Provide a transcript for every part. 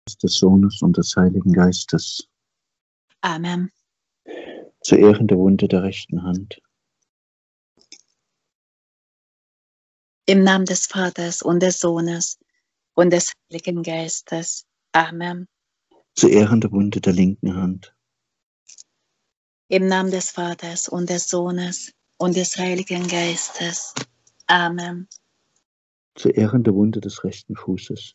des Sohnes und des Heiligen Geistes. Amen. Zu Ehren der Wunde der rechten Hand. Im Namen des Vaters und des Sohnes und des Heiligen Geistes. Amen. Zu Ehren der Wunde der linken Hand. Im Namen des Vaters und des Sohnes und des Heiligen Geistes. Amen. Zu Ehren der Wunde des rechten Fußes.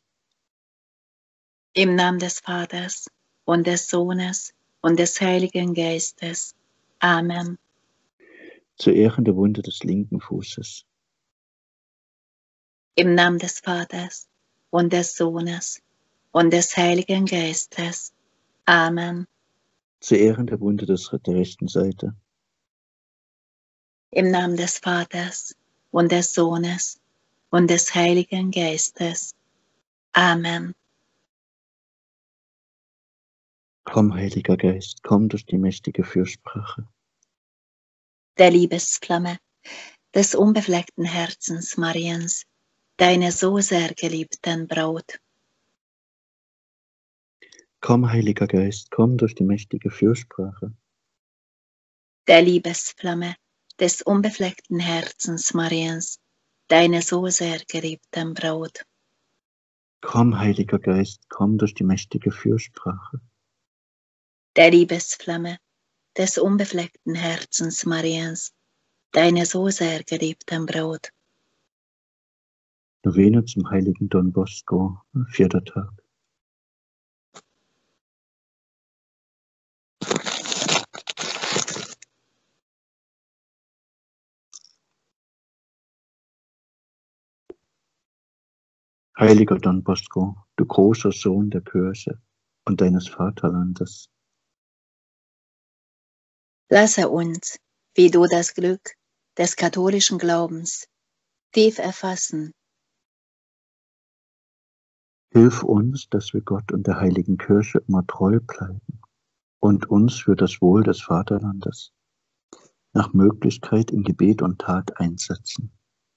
Im Namen des Vaters und des Sohnes und des Heiligen Geistes. Amen. Zu Ehren der Wunde des linken Fußes. Im Namen des Vaters und des Sohnes und des Heiligen Geistes. Amen. Zu Ehren der Wunde der rechten Seite. Im Namen des Vaters und des Sohnes und des Heiligen Geistes. Amen. Komm, Heiliger Geist, komm durch die mächtige Fürsprache. Der Liebesflamme des unbefleckten Herzens Mariens, deine so sehr geliebten Braut. Komm, Heiliger Geist, komm durch die mächtige Fürsprache. Der Liebesflamme des unbefleckten Herzens Mariens, deine so sehr geliebten Braut. Komm, Heiliger Geist, komm durch die mächtige Fürsprache. Der Liebesflamme des unbefleckten Herzens Mariens, deine so sehr geliebten Braut. Novene zum heiligen Don Bosco, 4. Tag. Heiliger Don Bosco, du großer Sohn der Kirche und deines Vaterlandes. Lasse uns, wie du das Glück des katholischen Glaubens tief erfassen. Hilf uns, dass wir Gott und der heiligen Kirche immer treu bleiben und uns für das Wohl des Vaterlandes nach Möglichkeit in Gebet und Tat einsetzen.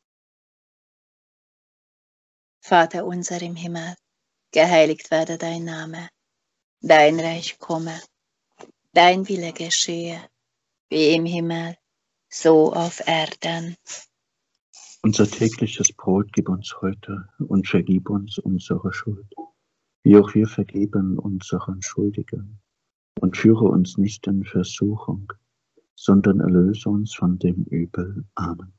Vater unser im Himmel, geheiligt werde dein Name, dein Reich komme, dein Wille geschehe, wie im Himmel, so auf Erden. Unser tägliches Brot gib uns heute und vergib uns unsere Schuld, wie auch wir vergeben unseren Schuldigen. Und führe uns nicht in Versuchung, sondern erlöse uns von dem Übel. Amen.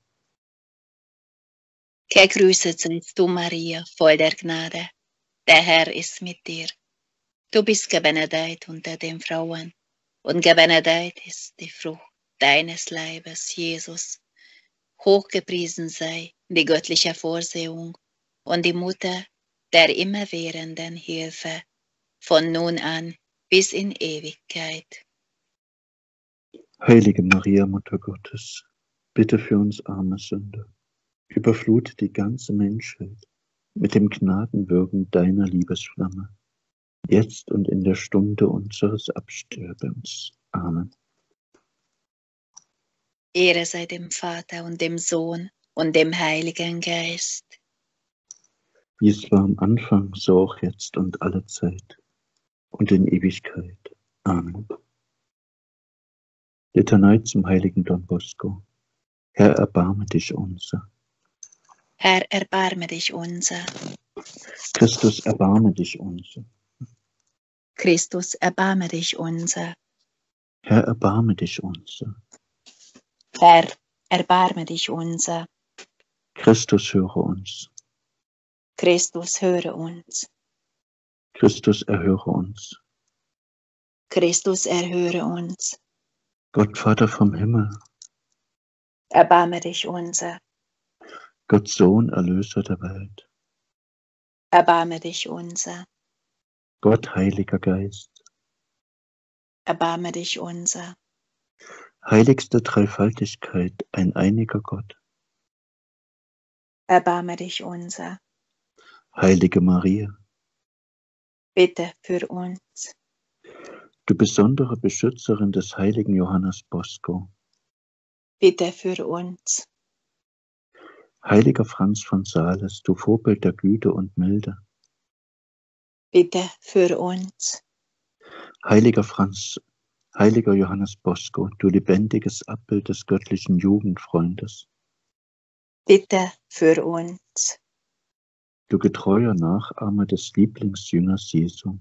Gegrüßet seist du, Maria, voll der Gnade. Der Herr ist mit dir. Du bist gebenedeit unter den Frauen, und gebenedeit ist die Frucht deines Leibes, Jesus. Hochgepriesen sei die göttliche Vorsehung und die Mutter der immerwährenden Hilfe, von nun an bis in Ewigkeit. Heilige Maria, Mutter Gottes, bitte für uns arme Sünder, überflute die ganze Menschheit mit dem Gnadenwirken deiner Liebesflamme, jetzt und in der Stunde unseres Absterbens. Amen. Ehre sei dem Vater und dem Sohn und dem Heiligen Geist. Wie es war am Anfang, so auch jetzt und alle Zeit und in Ewigkeit. Amen. Litanei zum heiligen Don Bosco. Herr, erbarme dich unser. Herr, erbarme dich unser. Christus, erbarme dich unser. Christus, erbarme dich unser. Herr, erbarme dich unser. Herr, erbarme dich unser. Christus, höre uns. Christus, höre uns. Christus, erhöre uns. Christus, erhöre uns. Gott, Vater vom Himmel. Erbarme dich unser. Gott, Sohn, Erlöser der Welt. Erbarme dich unser. Gott, Heiliger Geist. Erbarme dich unser. Heiligste Dreifaltigkeit, ein einiger Gott. Erbarme dich unser. Heilige Maria. Bitte für uns. Du besondere Beschützerin des heiligen Johannes Bosco. Bitte für uns. Heiliger Franz von Sales, du Vorbild der Güte und Milde. Bitte für uns. Heiliger Franz, heiliger Johannes Bosco, du lebendiges Abbild des göttlichen Jugendfreundes, Bitte für uns. du getreuer Nachahmer des Lieblingsjüngers Jesu,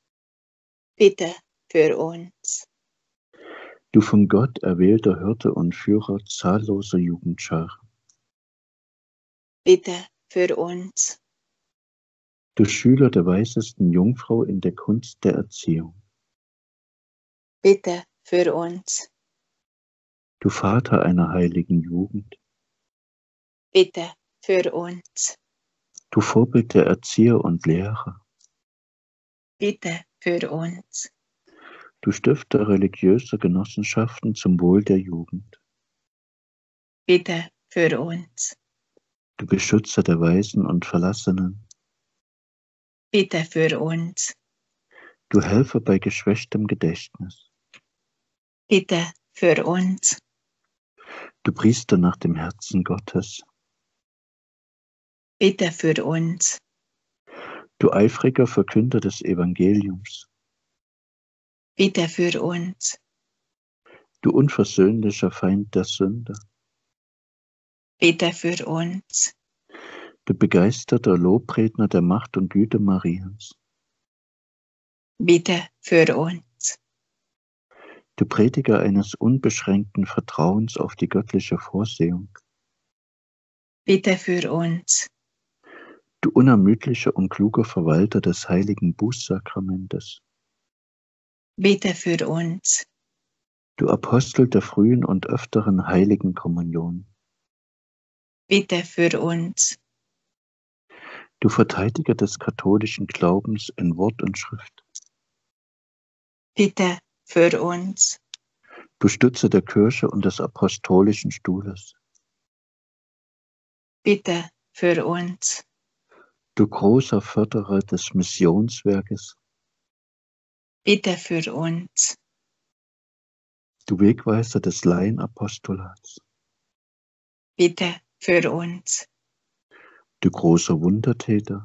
Bitte für uns. du von Gott erwählter Hirte und Führer zahlloser Jugendscharen, Bitte für uns. du Schüler der weisesten Jungfrau in der Kunst der Erziehung, Bitte für uns. du Vater einer heiligen Jugend, Bitte für uns. du Vorbild der Erzieher und Lehrer, Bitte für uns. du Stifter religiöser Genossenschaften zum Wohl der Jugend, Bitte für uns. du Beschützer der Waisen und Verlassenen, Bitte für uns. du Helfer bei geschwächtem Gedächtnis, Bitte für uns. du Priester nach dem Herzen Gottes, Bitte für uns. du eifriger Verkünder des Evangeliums, Bitte für uns. du unversöhnlicher Feind der Sünde, Bitte für uns. du begeisterter Lobredner der Macht und Güte Mariens, Bitte für uns. du Prediger eines unbeschränkten Vertrauens auf die göttliche Vorsehung, Bitte für uns. du unermüdlicher und kluger Verwalter des heiligen Bußsakramentes, Bitte für uns. du Apostel der frühen und öfteren heiligen Kommunion, Bitte für uns. du Verteidiger des katholischen Glaubens in Wort und Schrift, Bitte für uns. du Stütze der Kirche und des apostolischen Stuhles, Bitte für uns. du großer Förderer des Missionswerkes, Bitte für uns. du Wegweiser des Laienapostolats, Bitte für uns. du großer Wundertäter,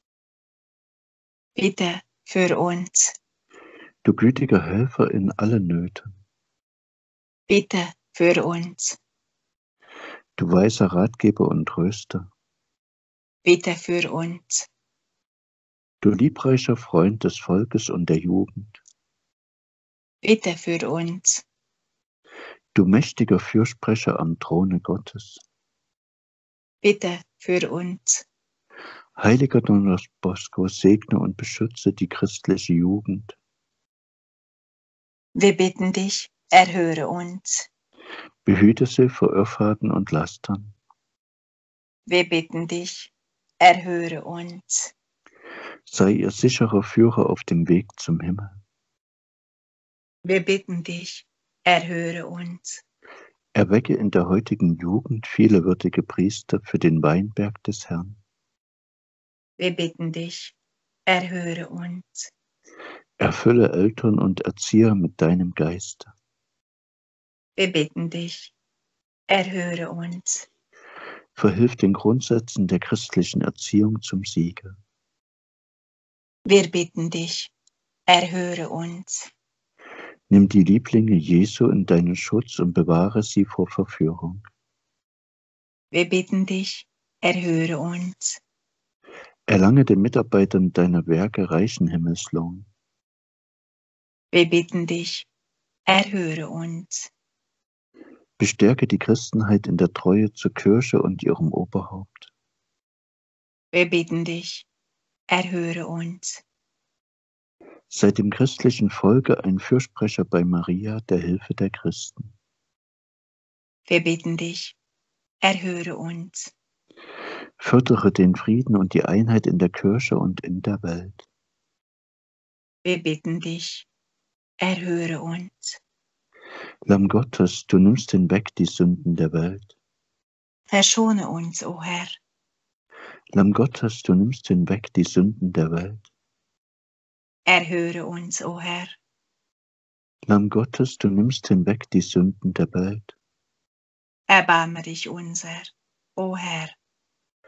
Bitte für uns. du gütiger Helfer in allen Nöten, Bitte für uns. du weiser Ratgeber und Tröster, Bitte für uns. du liebreicher Freund des Volkes und der Jugend, Bitte für uns. du mächtiger Fürsprecher am Throne Gottes, Bitte für uns. heiliger Don Bosco, segne und beschütze die christliche Jugend, Wir bitten dich, erhöre uns. behüte sie vor Irrfahrten und Lastern, Wir bitten dich, erhöre uns. sei ihr sicherer Führer auf dem Weg zum Himmel, Wir bitten dich, erhöre uns. erwecke in der heutigen Jugend viele würdige Priester für den Weinberg des Herrn, Wir bitten dich, erhöre uns. erfülle Eltern und Erzieher mit deinem Geiste, Wir bitten dich, erhöre uns. verhilf den Grundsätzen der christlichen Erziehung zum Siege, Wir bitten dich, erhöre uns. nimm die Lieblinge Jesu in deinen Schutz und bewahre sie vor Verführung. Wir bitten dich, erhöre uns. Erlange den Mitarbeitern deiner Werke reichen Himmelslohn. Wir bitten dich, erhöre uns. Bestärke die Christenheit in der Treue zur Kirche und ihrem Oberhaupt. Wir bitten dich, erhöre uns. Sei dem christlichen Volke ein Fürsprecher bei Maria, der Hilfe der Christen. Wir bitten dich, erhöre uns. Fördere den Frieden und die Einheit in der Kirche und in der Welt. Wir bitten dich, erhöre uns. Lamm Gottes, du nimmst hinweg die Sünden der Welt. Verschone uns, o Herr. Lamm Gottes, du nimmst hinweg die Sünden der Welt. Erhöre uns, o Herr. Lamm Gottes, du nimmst hinweg die Sünden der Welt. Erbarme dich unser, o Herr.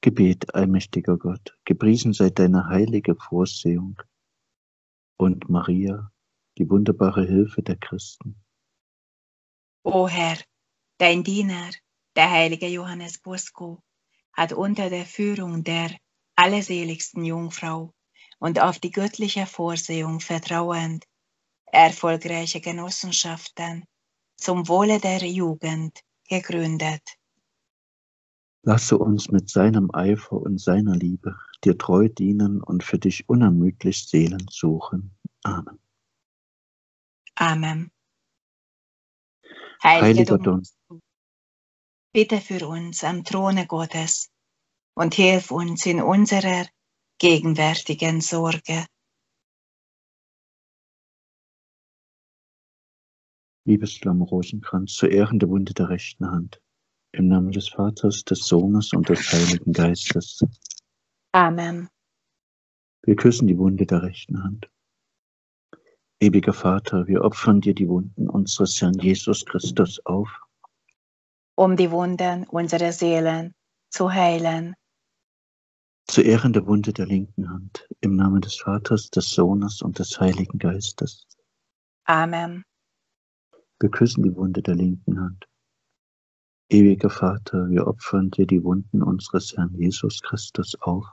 Gebet, allmächtiger Gott, gepriesen sei deine heilige Vorsehung und Maria, die wunderbare Hilfe der Christen. O Herr, dein Diener, der heilige Johannes Bosco, hat unter der Führung der allerseligsten Jungfrau und auf die göttliche Vorsehung vertrauend erfolgreiche Genossenschaften zum Wohle der Jugend gegründet. Lasse uns mit seinem Eifer und seiner Liebe dir treu dienen und für dich unermüdlich Seelen suchen. Amen. Amen. Heiliger Don, bitte für uns am Throne Gottes und hilf uns in unserer gegenwärtigen Sorge. Liebeslamm Rosenkranz, zu Ehren der Wunde der rechten Hand, im Namen des Vaters, des Sohnes und des Heiligen Geistes. Amen. Wir küssen die Wunde der rechten Hand. Ewiger Vater, wir opfern dir die Wunden unseres Herrn Jesus Christus auf, Um die Wunden unserer Seelen zu heilen. zu Ehren der Wunde der linken Hand, im Namen des Vaters, des Sohnes und des Heiligen Geistes. Amen. Wir küssen die Wunde der linken Hand. Ewiger Vater, wir opfern dir die Wunden unseres Herrn Jesus Christus auf,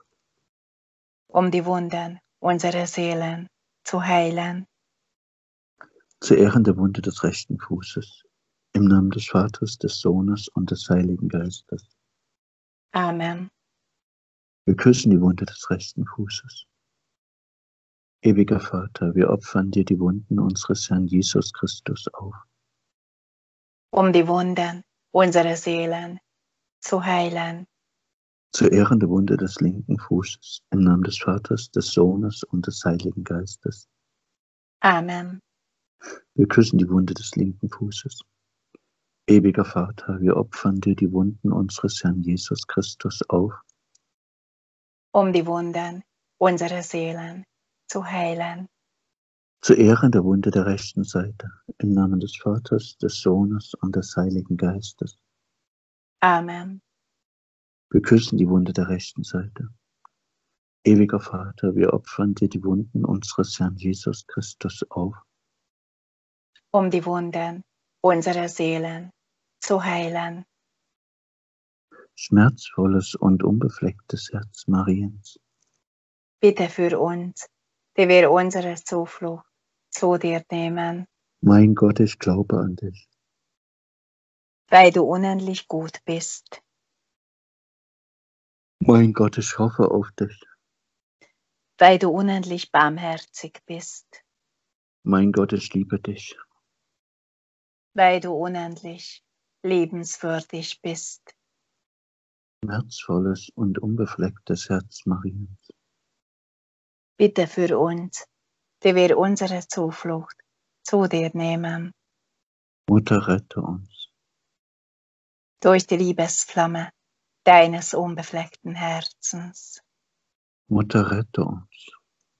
Um die Wunden unserer Seelen zu heilen. zu Ehren der Wunde des rechten Fußes, im Namen des Vaters, des Sohnes und des Heiligen Geistes. Amen. Wir küssen die Wunde des rechten Fußes. Ewiger Vater, wir opfern dir die Wunden unseres Herrn Jesus Christus auf, Um die Wunden unserer Seelen zu heilen. zu Ehren der Wunde des linken Fußes, im Namen des Vaters, des Sohnes und des Heiligen Geistes. Amen. Wir küssen die Wunde des linken Fußes. Ewiger Vater, wir opfern dir die Wunden unseres Herrn Jesus Christus auf, Um die Wunden unserer Seelen zu heilen. zu Ehren der Wunde der rechten Seite, im Namen des Vaters, des Sohnes und des Heiligen Geistes. Amen. Wir küssen die Wunde der rechten Seite. Ewiger Vater, wir opfern dir die Wunden unseres Herrn Jesus Christus auf, Um die Wunden unserer Seelen zu heilen. schmerzvolles und unbeflecktes Herz Mariens. Bitte für uns, die wir unsere Zuflucht zu dir nehmen, Mein Gott, ich glaube an dich. weil du unendlich gut bist. Mein Gott, ich hoffe auf dich. Weil du unendlich barmherzig bist. Mein Gott, ich liebe dich. Weil du unendlich liebenswürdig bist. Schmerzvolles und unbeflecktes Herz Mariens. Bitte für uns, die wir unsere Zuflucht zu dir nehmen. Mutter, rette uns. Durch die Liebesflamme deines unbefleckten Herzens. Mutter, rette uns.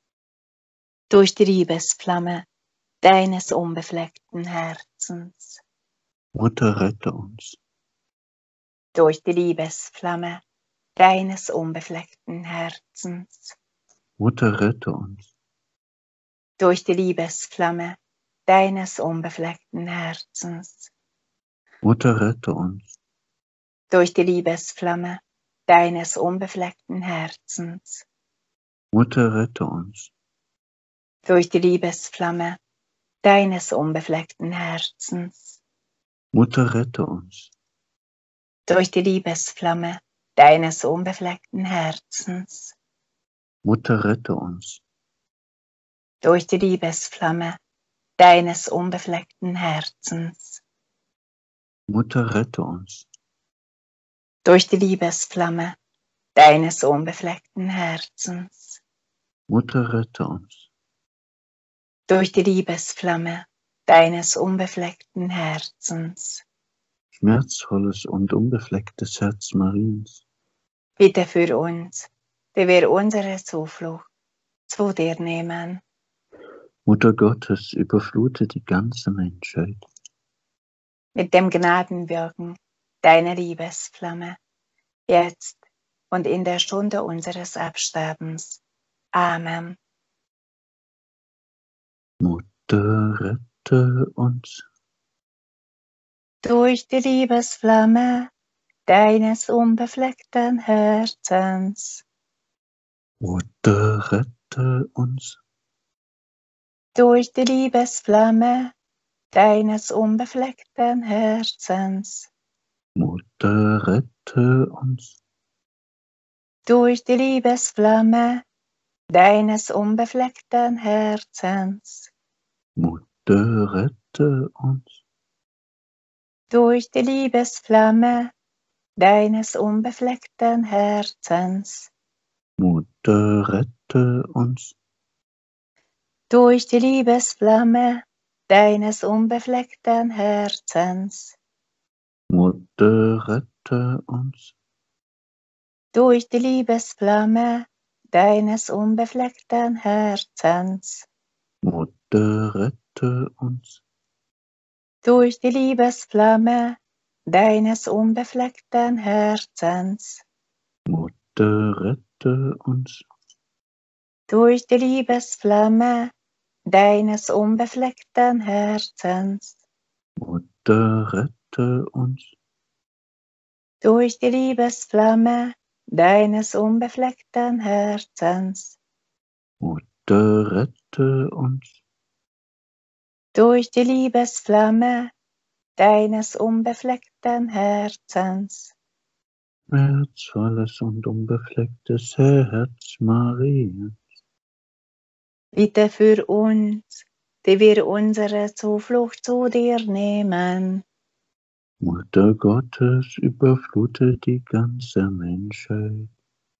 Durch die Liebesflamme deines unbefleckten Herzens. Mutter, rette uns. Durch die Liebesflamme deines unbefleckten Herzens. Mutter, rette uns. Durch die Liebesflamme deines unbefleckten Herzens. Mutter, rette uns. Durch die Liebesflamme deines unbefleckten Herzens. Mutter, rette uns. Durch die Liebesflamme deines unbefleckten Herzens. Mutter, rette uns. Durch die Liebesflamme deines unbefleckten Herzens. Mutter, rette uns. Durch die Liebesflamme deines unbefleckten Herzens. Mutter, rette uns. Durch die Liebesflamme deines unbefleckten Herzens. Mutter, rette uns. Durch die Liebesflamme deines unbefleckten Herzens. Schmerzvolles und unbeflecktes Herz Mariens. Bitte für uns, die wir unsere Zuflucht zu dir nehmen. Mutter Gottes, überflute die ganze Menschheit Mit dem Gnadenwirken deiner Liebesflamme, jetzt und in der Stunde unseres Absterbens. Amen. Mutter, rette uns. Durch die Liebesflamme deines unbefleckten Herzens. Mutter, rette uns. Durch die Liebesflamme deines unbefleckten Herzens. Mutter, rette uns. Durch die Liebesflamme deines unbefleckten Herzens. Mutter, rette uns. Durch die Liebesflamme deines unbefleckten Herzens. Mutter, rette uns. Durch die Liebesflamme deines unbefleckten Herzens. Mutter, rette uns. Durch die Liebesflamme deines unbefleckten Herzens. Mutter, rette uns. Durch die Liebesflamme deines unbefleckten Herzens. Mutter, rette uns. Durch die Liebesflamme deines unbefleckten Herzens. Mutter, rette uns. Durch die Liebesflamme deines unbefleckten Herzens. Mutter, rette uns. Durch die Liebesflamme deines unbefleckten Herzens. Schmerzvolles und unbeflecktes Herz Maria. Bitte für uns, die wir unsere Zuflucht zu dir nehmen. Mutter Gottes, überflute die ganze Menschheit.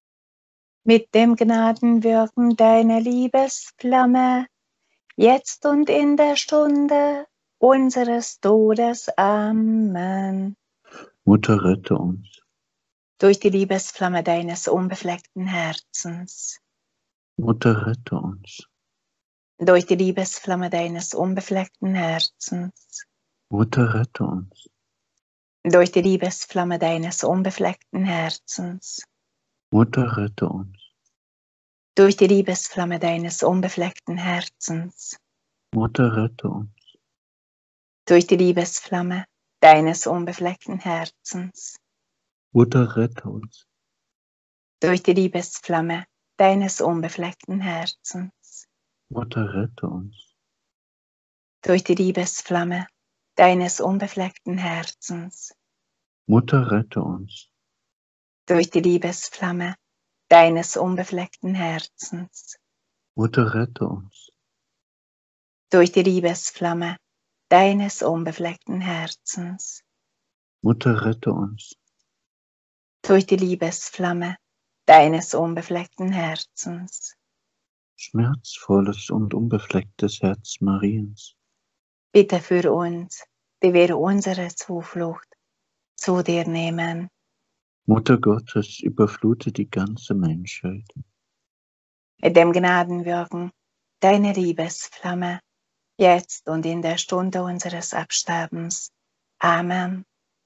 Mit dem Gnadenwirken deiner Liebesflamme, jetzt und in der Stunde unseres Todes. Amen. Mutter, rette uns. Durch die Liebesflamme deines unbefleckten Herzens. Mutter, rette uns. Durch die Liebesflamme deines unbefleckten Herzens. Mutter, rette uns. Durch die Liebesflamme deines unbefleckten Herzens. Mutter, rette uns. Durch die Liebesflamme deines unbefleckten Herzens. Mutter, rette uns. Durch die Liebesflamme deines unbefleckten Herzens. Mutter, rette uns. Durch die Liebesflamme deines unbefleckten Herzens. Mutter, rette uns. Durch die Liebesflamme deines unbefleckten Herzens. Mutter, rette uns. Durch die Liebesflamme deines unbefleckten Herzens. Mutter, rette uns. Durch die Liebesflamme deines unbefleckten Herzens. Mutter, rette uns. Durch die Liebesflamme deines unbefleckten Herzens. Schmerzvolles und unbeflecktes Herz Mariens. Bitte für uns, die wir unsere Zuflucht zu dir nehmen. Mutter Gottes, überflute die ganze Menschheit. Mit dem Gnadenwirken deiner Liebesflamme, jetzt und in der Stunde unseres Absterbens. Amen.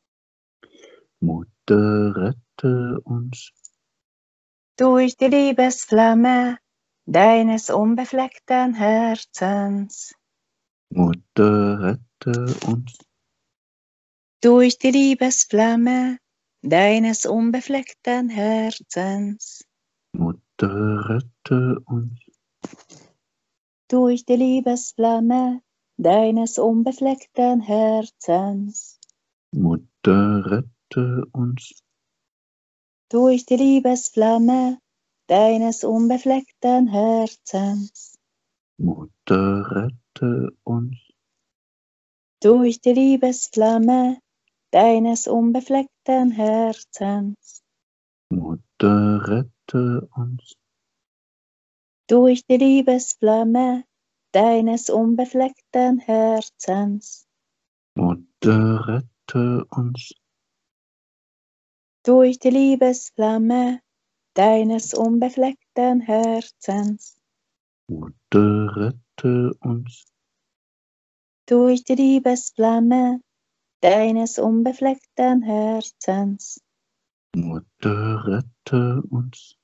Mutter, rette uns. Durch die Liebesflamme deines unbefleckten Herzens. Mutter, rette uns. Durch die Liebesflamme deines unbefleckten Herzens. Mutter, rette uns. Durch die Liebesflamme deines unbefleckten Herzens. Mutter, rette uns. Durch die Liebesflamme deines unbefleckten Herzens. Mutter, rette uns. Durch die Liebesflamme deines unbefleckten Herzens. Mutter, rette uns. Durch die Liebesflamme deines unbefleckten Herzens. Mutter, rette uns. Durch die Liebesflamme deines unbefleckten Herzens. Mutter, rette uns. Durch die Liebesflamme deines unbefleckten Herzens. Mutter, rette uns.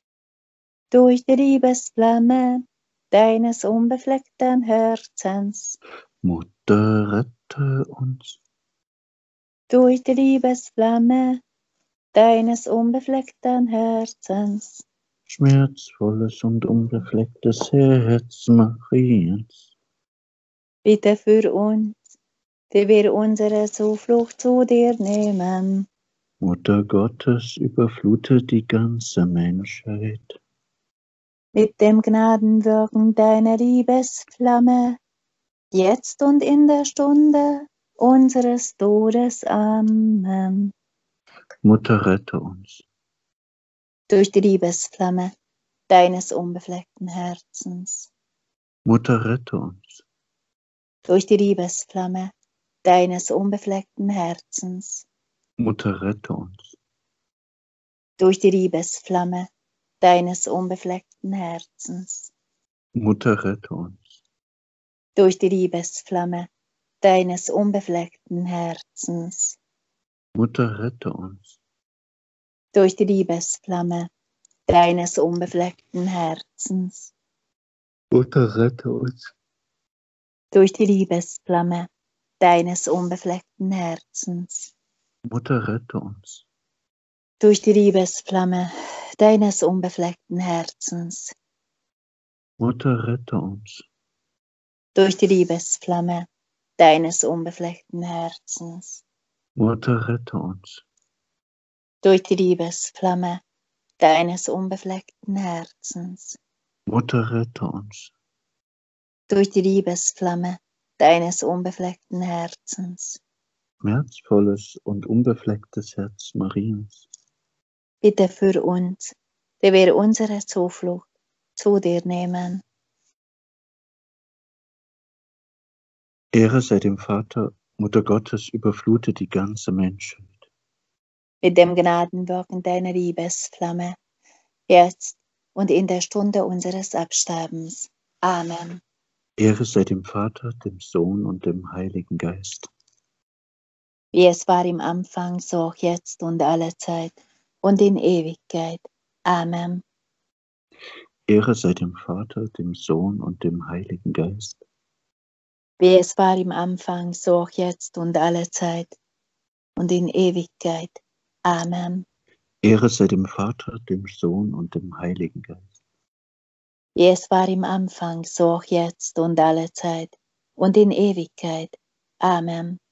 Durch die Liebesflamme deines unbefleckten Herzens. Mutter, rette uns. Durch die Liebesflamme deines unbefleckten Herzens. Schmerzvolles und unbeflecktes Herz Mariens. Bitte für uns, die wir unsere Zuflucht zu dir nehmen. Mutter Gottes, überflute die ganze Menschheit. Mit dem Gnadenwirken deiner Liebesflamme, jetzt und in der Stunde unseres Todes. Amen. Mutter, rette uns. Durch die Liebesflamme deines unbefleckten Herzens. Mutter, rette uns. Durch die Liebesflamme deines unbefleckten Herzens. Mutter, rette uns. Durch die Liebesflamme deines unbefleckten Herzens. Mutter, rette uns. Durch die Liebesflamme deines unbefleckten Herzens. Mutter, rette uns. Durch die Liebesflamme deines unbefleckten Herzens. Mutter, rette uns. Durch die Liebesflamme deines unbefleckten Herzens. Mutter, rette uns. Durch die Liebesflamme deines unbefleckten Herzens. Mutter, rette uns. Durch die Liebesflamme deines unbefleckten Herzens. Mutter, rette uns. Durch die Liebesflamme deines unbefleckten Herzens. Mutter, rette uns. Durch die Liebesflamme deines unbefleckten Herzens. Schmerzvolles und unbeflecktes Herz Mariens. Bitte für uns, die wir unsere Zuflucht zu dir nehmen. Ehre sei dem Vater, Mutter Gottes, überflute die ganze Menschheit. Mit dem Gnadenwirken deiner Liebesflamme, jetzt und in der Stunde unseres Absterbens. Amen. Ehre sei dem Vater, dem Sohn und dem Heiligen Geist. Wie es war im Anfang, so auch jetzt und alle Zeit und in Ewigkeit. Amen. Ehre sei dem Vater, dem Sohn und dem Heiligen Geist. Wie es war im Anfang, so auch jetzt und alle Zeit und in Ewigkeit. Amen. Ehre sei dem Vater, dem Sohn und dem Heiligen Geist. Wie es war im Anfang, so auch jetzt und alle Zeit und in Ewigkeit. Amen.